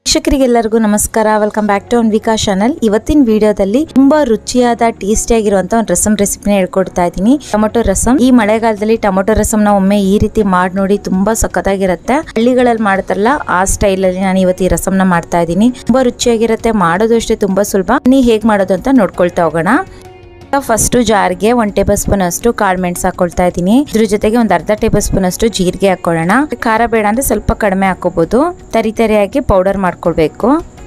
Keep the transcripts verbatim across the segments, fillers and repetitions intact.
ವೀಕ್ಷಕರಿಗೆಲ್ಲರಿಗೂ ನಮಸ್ಕಾರ. Welcome back to Anvika channel. ಇವತ್ತಿನ ವಿಡಿಯೋದಲ್ಲಿ ತುಂಬಾ ರುಚಿಯಾದ ಟೇಸ್ಟಿ ಆಗಿರುವಂತ ಒಂದು ರಸಂ ರೆಸಿಪಿನ ಹೇಳ್ಕೊಡ್ತಾ ಇದ್ದೀನಿ. ಟೊಮೊಟೊ ರಸಂ. ಈ ಮಳೆಗಾಲದಲ್ಲಿ ಟೊಮೊಟೊ ರಸಂನ ಒಮ್ಮೆ ಈ ರೀತಿ ಮಾಡಿ ನೋಡಿ, ತುಂಬಾ ಸಖತ್ತಾಗಿರುತ್ತೆ. ಹಳ್ಳಿಗಳಲ್ಲಿ ಮಾಡ್ತಾರಲ್ಲ ಆ ಸ್ಟೈಲ್ ಅಲ್ಲಿ ನಾನು ಇವತ್ತು ಈ ರಸಂನ ಮಾಡ್ತಾ ಇದ್ದೀನಿ. ತುಂಬಾ ರುಚಿಯಾಗಿರುತ್ತೆ, ಮಾಡೋದು ಅಷ್ಟೇ ತುಂಬಾ ಸುಲಭ. ನೀ ಹೇಗ್ ಮಾಡೋದು ಅಂತ ನೋಡ್ಕೊಳ್ತಾ ಹೋಗೋಣ. ಫಸ್ಟ್ ಜಾರ್ಗೆ ಒಂದ್ ಟೇಬಲ್ ಸ್ಪೂನ್ ಅಷ್ಟು ಕಾಳು ಮೆಣಸು ಹಾಕೊಳ್ತಾ ಇದ್ದೀನಿ. ಇದ್ರ ಜೊತೆಗೆ ಒಂದ್ ಅರ್ಧ ಟೇಬಲ್ ಸ್ಪೂನ್ ಅಷ್ಟು ಜೀರಿಗೆ ಹಾಕೊಳ್ಳೋಣ. ಖಾರ ಬೇಡ ಅಂದ್ರೆ ಸ್ವಲ್ಪ ಕಡಿಮೆ ಹಾಕೋಬಹುದು. ತರಿ ತರಿಯಾಗಿ ಪೌಡರ್ ಮಾಡ್ಕೊಳ್ಬೇಕು.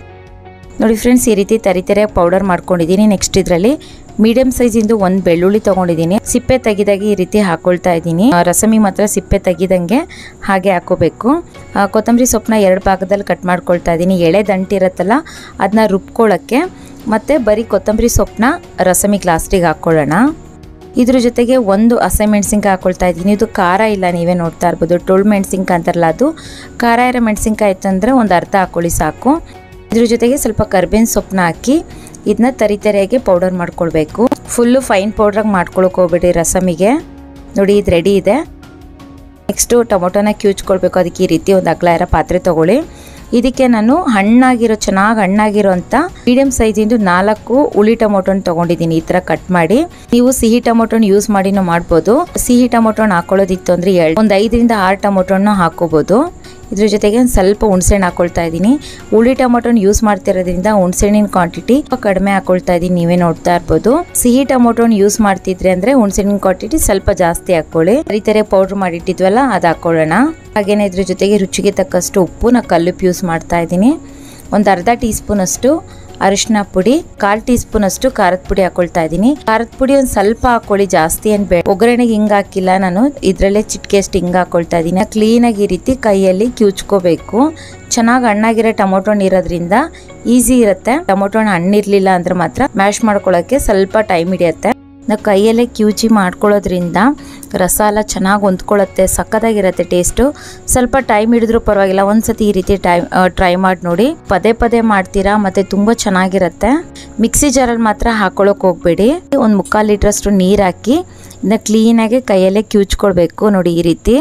ನೋಡಿ ಫ್ರೆಂಡ್ಸ್, ಈ ರೀತಿ ತರಿ ತರಿಯಾಗಿ ಪೌಡರ್ ಮಾಡ್ಕೊಂಡಿದ್ದೀನಿ. ನೆಕ್ಸ್ಟ್ ಇದರಲ್ಲಿ ಮೀಡಿಯಂ ಸೈಜ್ ಇಂದು ಒಂದ್ ಬೆಳ್ಳುಳ್ಳಿ ತಗೊಂಡಿದ್ದೀನಿ. ಸಿಪ್ಪೆ ತೆಗಿದಾಗೆ ಈ ರೀತಿ ಹಾಕೊಳ್ತಾ ಇದ್ದೀನಿ. ರಸಮಿ ಮಾತ್ರ ಸಿಪ್ಪೆ ತೆಗಿದಂಗೆ ಹಾಗೆ ಹಾಕೋಬೇಕು. ಕೊತ್ತಂಬರಿ ಸೊಪ್ಪನ್ನ ಎರಡು ಭಾಗದಲ್ಲಿ ಕಟ್ ಮಾಡ್ಕೊಳ್ತಾ ಇದ್ದೀನಿ. ಎಳೆ ದಂಟಿರತ್ತಲ್ಲ ಅದನ್ನ ರುಬ್ಕೊಳ್ಳೋಕ್ಕೆ. ಮತ್ತೆ ಬರೀ ಕೊತ್ತಂಬರಿ ಸೊಪ್ಪನ್ನ ರಸಮಿ ಗ್ಲಾಸ್ಟಿಗೆ ಹಾಕೊಳ್ಳೋಣ. ಇದ್ರ ಜೊತೆಗೆ ಒಂದು ಹಸಿ ಮೆಣಸಿನ್ಕಾಯಿ ಹಾಕೊಳ್ತಾ ಇದ್ದೀನಿ. ಇದು ಖಾರ ಇಲ್ಲ, ನೀವೇ ನೋಡ್ತಾ ಇರ್ಬೋದು. ಟೊಳ್ಳು ಮೆಣಸಿನ್ಕಾಯಿ ಅಂತಾರಲ್ಲ ಅದು. ಖಾರ ಇರೋ ಮೆಣಸಿನ್ಕಾಯಿ ಇತ್ತಂದ್ರೆ ಒಂದು ಅರ್ಧ ಹಾಕೊಳ್ಳಿ ಸಾಕು. ಇದ್ರ ಜೊತೆಗೆ ಸ್ವಲ್ಪ ಕರ್ಬೇವಿನ ಸೊಪ್ಪನ್ನ ಹಾಕಿ ಇದನ್ನ ತರಿ ತರಿಯಾಗಿ ಪೌಡರ್ ಮಾಡ್ಕೊಳ್ಬೇಕು. ಫುಲ್ಲು ಫೈನ್ ಪೌಡ್ರಾಗಿ ಮಾಡ್ಕೊಳಕ್ಕೆ ಹೋಗ್ಬೇಡಿ ರಸಮಿಗೆ. ನೋಡಿ ಇದು ರೆಡಿ ಇದೆ. ನೆಕ್ಸ್ಟು ಟೊಮೊಟೊನ ಕ್ಯೂಚ್ಕೊಳ್ಬೇಕು. ಅದಕ್ಕೆ ಈ ರೀತಿ ಒಂದು ಅಗಲ ಇರೋ ಪಾತ್ರೆ ತಗೊಳ್ಳಿ. ಇದಕ್ಕೆ ನಾನು ಹಣ್ಣಾಗಿರೋ ಚೆನ್ನಾಗಿ ಹಣ್ಣಾಗಿರೋ ಅಂತ ಮೀಡಿಯಂ ಸೈಜಿಂದು ನಾಲ್ಕು ಹುಳಿ ಟೊಮೊಟೊನ ತಗೊಂಡಿದ್ದೀನಿ. ಈ ತರ ಕಟ್ ಮಾಡಿ. ನೀವು ಸಿಹಿ ಟೊಮೊಟೊನ ಯೂಸ್ ಮಾಡಿನೂ ಮಾಡ್ಬೋದು. ಸಿಹಿ ಟೊಮೊಟೊನ ಹಾಕೊಳ್ಳೋದಿತ್ತು ಅಂದ್ರೆ ಒಂದು ಐದರಿಂದ ಆರು ಟೊಮೊಟೊನ ಹಾಕೋಬಹುದು. ಇದ್ರ ಜೊತೆಗೆ ಒಂದು ಸ್ವಲ್ಪ ಹುಣಸೆಹಣ್ಣು ಹಾಕೊಳ್ತಾ ಇದ್ದೀನಿ. ಹುಳಿ ಟೊಮೊಟೊನ ಯೂಸ್ ಮಾಡ್ತಿರೋದ್ರಿಂದ ಹುಣಸೆಹಣ್ಣಿನ ಕ್ವಾಂಟಿಟಿ ಕಡಿಮೆ ಹಾಕೊಳ್ತಾ ಇದ್ದೀನಿ, ನೀವೇ ನೋಡ್ತಾ ಇರ್ಬೋದು. ಸಿಹಿ ಟೊಮೊಟೊನ ಯೂಸ್ ಮಾಡ್ತಿದ್ರೆ ಅಂದ್ರೆ ಹುಣಸೆಹಣ್ಣಿನ ಕ್ವಾಂಟಿಟಿ ಸ್ವಲ್ಪ ಜಾಸ್ತಿ ಹಾಕೊಳ್ಳಿ. ಈ ತರ ಪೌಡರ್ ಮಾಡಿಟ್ಟಿದ್ವಲ್ಲ ಅದು ಹಾಕೊಳ್ಳೋಣ. ಹಾಗೇನೆ ಇದ್ರ ಜೊತೆಗೆ ರುಚಿಗೆ ತಕ್ಕಷ್ಟು ಉಪ್ಪು, ನಾ ಕಲ್ಲುಪ್ಪು ಯೂಸ್ ಮಾಡ್ತಾ ಇದ್ದೀನಿ. ಒಂದು ಅರ್ಧ ಟೀ ಸ್ಪೂನ್ ಅಷ್ಟು ಅರಿಶಿನ ಪುಡಿ, ಕಾಲ್ ಟೀ ಸ್ಪೂನ್ ಅಷ್ಟು ಖಾರದ ಪುಡಿ ಹಾಕೊಳ್ತಾ ಇದ್ದೀನಿ. ಖಾರದ ಪುಡಿ ಒಂದ್ ಸ್ವಲ್ಪ ಹಾಕೊಳ್ಳಿ, ಜಾಸ್ತಿ ಏನ್ ಬೇಡ. ಒಗ್ಗರಣೆಗೆ ಹಿಂಗ್ ಹಾಕಿಲ್ಲ ನಾನು, ಇದ್ರಲ್ಲೇ ಚಿಟಿಕೆ ಅಷ್ಟು ಹಿಂಗ್ ಹಾಕೊಳ್ತಾ ಇದ್ದೀನಿ. ಕ್ಲೀನ್ ಆಗಿ ಈ ರೀತಿ ಕೈಯಲ್ಲಿ ಕ್ಯೂಚ್ಕೋಬೇಕು. ಚೆನ್ನಾಗಿ ಹಣ್ಣಾಗಿರೋ ಟೊಮೊಟೊ ಇರೋದ್ರಿಂದ ಈಸಿ ಇರುತ್ತೆ. ಟೊಮೊಟೊ ಹಣ್ಣಿರ್ಲಿಲ್ಲ ಅಂದ್ರೆ ಮಾತ್ರ ಮ್ಯಾಶ್ ಮಾಡ್ಕೊಳ್ಳೋಕೆ ಸ್ವಲ್ಪ ಟೈಮ್ ಹಿಡಿಯುತ್ತೆ. ನಾವು ಕೈಯಲ್ಲೇ ಕ್ಯೂಚಿ ಮಾಡ್ಕೊಳ್ಳೋದ್ರಿಂದ ರಸ ಎಲ್ಲ ಚೆನ್ನಾಗಿ ಹೊಂದ್ಕೊಳ್ಳುತ್ತೆ, ಸಕ್ಕತ್ತಾಗಿರುತ್ತೆ ಟೇಸ್ಟು. ಸ್ವಲ್ಪ ಟೈಮ್ ಹಿಡಿದ್ರೂ ಪರವಾಗಿಲ್ಲ, ಒಂದ್ಸತಿ ಈ ರೀತಿ ಟೈಮ್ ಟ್ರೈ ಮಾಡಿ ನೋಡಿ. ಪದೇ ಪದೇ ಮಾಡ್ತೀರಾ ಮತ್ತೆ ತುಂಬ ಚೆನ್ನಾಗಿರುತ್ತೆ. ಮಿಕ್ಸಿ ಜಾರಲ್ಲಿ ಮಾತ್ರ ಹಾಕೊಳ್ಳೋಕೆ ಹೋಗ್ಬೇಡಿ. ಒಂದು ಮುಕ್ಕಾಲು ಲೀಟ್ರಷ್ಟು ನೀರು ಹಾಕಿ ಇದನ್ನ ಕ್ಲೀನಾಗಿ ಕೈಯಲ್ಲೇ ಕ್ಯೂಚ್ಕೊಳ್ಬೇಕು. ನೋಡಿ ಈ ರೀತಿ.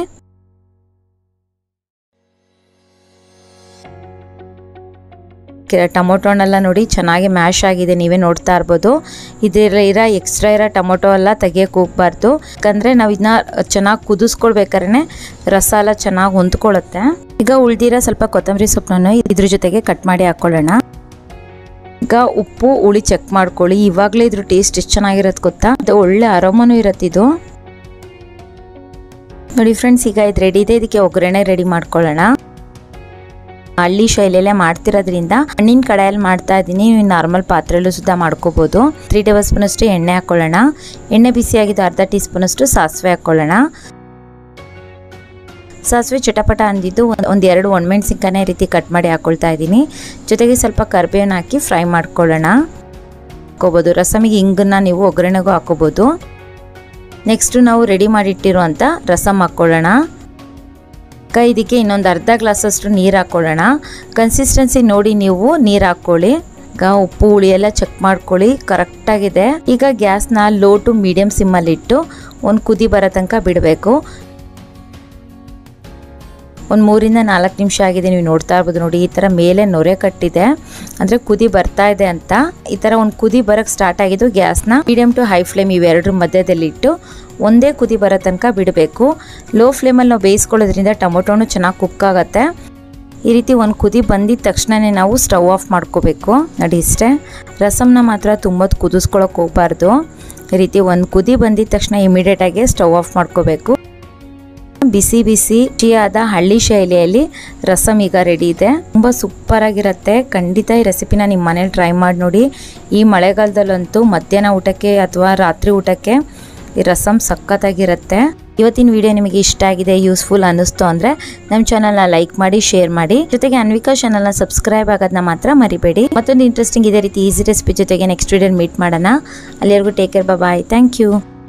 ಟೊಮೊಟೊನೆಲ್ಲ ನೋಡಿ ಚೆನ್ನಾಗಿ ಮ್ಯಾಶ್ ಆಗಿದೆ, ನೀವೇ ನೋಡ್ತಾ ಇರ್ಬೋದು. ಇದರ ಇರೋ ಎಕ್ಸ್ಟ್ರಾ ಇರೋ ಟೊಮೊಟೊ ಎಲ್ಲ ತೆಗಿಯಕ್ಕೆ ಹೋಗ್ಬಾರ್ದು. ಯಾಕಂದರೆ ನಾವು ಇದನ್ನ ಚೆನ್ನಾಗಿ ಕುದಿಸ್ಕೊಳ್ಬೇಕಾದ್ರೆ ರಸ ಎಲ್ಲ ಚೆನ್ನಾಗಿ ಹೊಂದ್ಕೊಳ್ಳುತ್ತೆ. ಈಗ ಉಳ್ದಿರೋ ಸ್ವಲ್ಪ ಕೊತ್ತಂಬರಿ ಸೊಪ್ಪನ್ನು ಇದ್ರ ಜೊತೆಗೆ ಕಟ್ ಮಾಡಿ ಹಾಕೊಳ್ಳೋಣ. ಈಗ ಉಪ್ಪು ಹುಳಿ ಚೆಕ್ ಮಾಡ್ಕೊಳ್ಳಿ. ಇವಾಗಲೇ ಇದ್ರ ಟೇಸ್ಟ್ ಎಷ್ಟು ಚೆನ್ನಾಗಿರುತ್ತೆ ಗೊತ್ತಾ. ಅದು ಒಳ್ಳೆ ಅರೋಮನೂ ಇರುತ್ತೆ ಇದು. ನೋಡಿ ಫ್ರೆಂಡ್ಸ್, ಈಗ ಇದು ರೆಡಿ ಇದೆ. ಇದಕ್ಕೆ ಒಗ್ಗರಣೆ ರೆಡಿ ಮಾಡ್ಕೊಳ್ಳೋಣ. ಹಳ್ಳಿ ಶೈಲಿಯಲ್ಲೇ ಮಾಡ್ತಿರೋದ್ರಿಂದ ಹಣ್ಣಿನ ಕಡಾಯಲ್ಲಿ ಮಾಡ್ತಾ ಇದ್ದೀನಿ. ನೀವು ನಾರ್ಮಲ್ ಪಾತ್ರೆಯಲ್ಲೂ ಸುದ್ದ ಮಾಡ್ಕೋಬಹುದು. ತ್ರೀ ಟೇಬಲ್ ಸ್ಪೂನ್ ಅಷ್ಟು ಎಣ್ಣೆ ಹಾಕೊಳ್ಳೋಣ. ಎಣ್ಣೆ ಬಿಸಿಯಾಗಿದ್ದು ಅರ್ಧ ಟೀ ಸ್ಪೂನ್ ಅಷ್ಟು ಸಾಸಿವೆ ಹಾಕೊಳ್ಳೋಣ. ಸಾಸಿವೆ ಚಟಪಟ ಅಂದಿದ್ದು ಒಂದು ಎರಡು ಒಣಮೆಣಸಿನ್ಕಾಯಿ ರೀತಿ ಕಟ್ ಮಾಡಿ ಹಾಕೊಳ್ತಾ ಇದ್ದೀನಿ. ಜೊತೆಗೆ ಸ್ವಲ್ಪ ಕರಿಬೇವನ್ನ ಹಾಕಿ ಫ್ರೈ ಮಾಡ್ಕೊಳ್ಳೋಣ. ಹಾಕೋಬಹುದು. ರಸಮಿಗೆ ಹಿಂಗನ್ನ ನೀವು ಒಗ್ಗರಣೆಗೂ ಹಾಕೋಬಹುದು. ನೆಕ್ಸ್ಟ್ ನಾವು ರೆಡಿ ಮಾಡಿಟ್ಟಿರುವಂಥ ರಸಮ್ ಹಾಕೊಳ್ಳೋಣ. ಇದಕ್ಕೆ ಇನ್ನೊಂದು ಅರ್ಧ ಗ್ಲಾಸ್ ಅಷ್ಟು ನೀರು ಹಾಕೊಳ್ಳೋಣ. ಕನ್ಸಿಸ್ಟೆನ್ಸಿ ನೋಡಿ ನೀವು ನೀರು ಹಾಕೊಳ್ಳಿ. ಈಗ ಉಪ್ಪು ಹುಳಿ ಎಲ್ಲ ಚೆಕ್ ಮಾಡ್ಕೊಳ್ಳಿ, ಕರೆಕ್ಟಾಗಿದೆ. ಈಗ ಗ್ಯಾಸ್ನ ಲೋ ಟು ಮೀಡಿಯಂ ಸಿಮ್ಮಲ್ಲಿ ಇಟ್ಟು ಒಂದು ಕುದಿ ಬರೋ ತನಕ ಬಿಡಬೇಕು. ಒಂದು ಮೂರಿಂದ ನಾಲ್ಕು ನಿಮಿಷ ಆಗಿದೆ, ನೀವು ನೋಡ್ತಾ ಇರ್ಬೋದು. ನೋಡಿ ಈ ಥರ ಮೇಲೆ ನೊರೆ ಕಟ್ಟಿದೆ ಅಂದರೆ ಕುದಿ ಬರ್ತಾ ಇದೆ ಅಂತ. ಈ ಥರ ಒಂದು ಕುದಿ ಬರೋಕ್ಕೆ ಸ್ಟಾರ್ಟ್ ಆಗಿದ್ದು ಗ್ಯಾಸ್ನ ಮೀಡಿಯಂ ಟು ಹೈ ಫ್ಲೇಮ್ ಇವೆರಡರ ಮಧ್ಯದಲ್ಲಿ ಇಟ್ಟು ಒಂದೇ ಕುದಿ ಬರೋ ತನಕ ಬಿಡಬೇಕು. ಲೋ ಫ್ಲೇಮಲ್ಲಿ ನಾವು ಬೇಯಿಸ್ಕೊಳ್ಳೋದ್ರಿಂದ ಟೊಮೊಟೊನು ಚೆನ್ನಾಗಿ ಕುಕ್ ಆಗುತ್ತೆ. ಈ ರೀತಿ ಒಂದು ಕುದಿ ಬಂದಿದ ತಕ್ಷಣವೇ ನಾವು ಸ್ಟವ್ ಆಫ್ ಮಾಡ್ಕೋಬೇಕು. ನೋಡಿ ಇಷ್ಟೇ. ರಸಮ್ನ ಮಾತ್ರ ತುಂಬ ಕುದಿಸ್ಕೊಳಕ್ಕೆ ಹೋಗ್ಬಾರ್ದು. ಈ ರೀತಿ ಒಂದು ಕುದಿ ಬಂದಿದ ತಕ್ಷಣ ಇಮಿಡಿಯೇಟಾಗಿ ಸ್ಟವ್ ಆಫ್ ಮಾಡ್ಕೋಬೇಕು. ಬಿಸಿ ಬಿಸಿ ರುಚಿಯಾದ ಹಳ್ಳಿ ಶೈಲಿಯಲ್ಲಿ ರಸಮ್ ಈಗ ರೆಡಿ ಇದೆ. ತುಂಬ ಸೂಪರ್ ಆಗಿರುತ್ತೆ. ಖಂಡಿತ ಈ ರೆಸಿಪಿನ ನಿಮ್ಮ ಮನೇಲಿ ಟ್ರೈ ಮಾಡಿ ನೋಡಿ. ಈ ಮಳೆಗಾಲದಲ್ಲಂತೂ ಮಧ್ಯಾಹ್ನ ಊಟಕ್ಕೆ ಅಥವಾ ರಾತ್ರಿ ಊಟಕ್ಕೆ ಈ ರಸಮ್ ಸಖತ್ತಾಗಿರುತ್ತೆ. ಇವತ್ತಿನ ವಿಡಿಯೋ ನಿಮಗೆ ಇಷ್ಟ ಆಗಿದೆ, ಯೂಸ್ಫುಲ್ ಅನ್ನಿಸ್ತು ಅಂದರೆ ನಮ್ಮ ಚಾನಲ್ನ ಲೈಕ್ ಮಾಡಿ, ಶೇರ್ ಮಾಡಿ. ಜೊತೆಗೆ ಅನ್ವಿಕಾ ಚಾನಲ್ನ ಸಬ್ಸ್ಕ್ರೈಬ್ ಆಗೋದನ್ನ ಮಾತ್ರ ಮರಿಬೇಡಿ. ಮತ್ತೊಂದು ಇಂಟ್ರೆಸ್ಟಿಂಗ್ ಇದೇ ರೀತಿ ಈಸಿ ರೆಸಿಪಿ ಜೊತೆಗೆ ನೆಕ್ಸ್ಟ್ ವಿಡಿಯೋ ಮೀಟ್ ಮಾಡೋಣ. ಅಲ್ಲಿವರೆಗೂ take care, bye, thank you.